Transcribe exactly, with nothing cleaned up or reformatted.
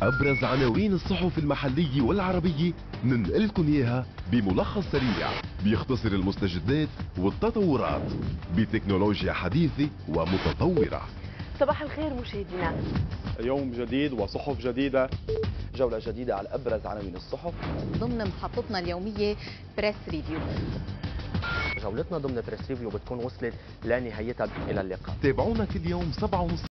أبرز عناوين الصحف المحلية والعربية ننقلكم إياها بملخص سريع بيختصر المستجدات والتطورات بتكنولوجيا حديثة ومتطورة. صباح الخير مشاهدينا، يوم جديد وصحف جديدة، جولة جديدة على أبرز عناوين الصحف ضمن محطتنا اليومية بريس ريفيو. جولتنا ضمن بريس ريفيو بتكون وصلت لنهايتها. إلى اللقاء. تابعونا كل يوم سبعة ونص